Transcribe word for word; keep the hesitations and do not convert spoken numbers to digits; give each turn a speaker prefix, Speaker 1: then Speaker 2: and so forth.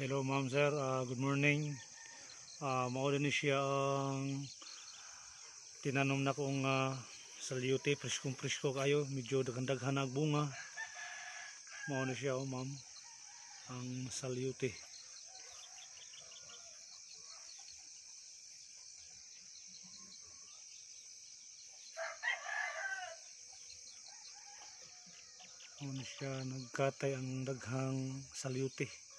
Speaker 1: Hello ma'am sir, uh, good morning. Uh, mao din siya ang tinanom na kong uh, salyute, preskong presko kayo, medyo daghan-daghan ang bunga. Mao na siya oh, ma'am, ang salyute. Mao na siya, nagkatay ang daghang salyute.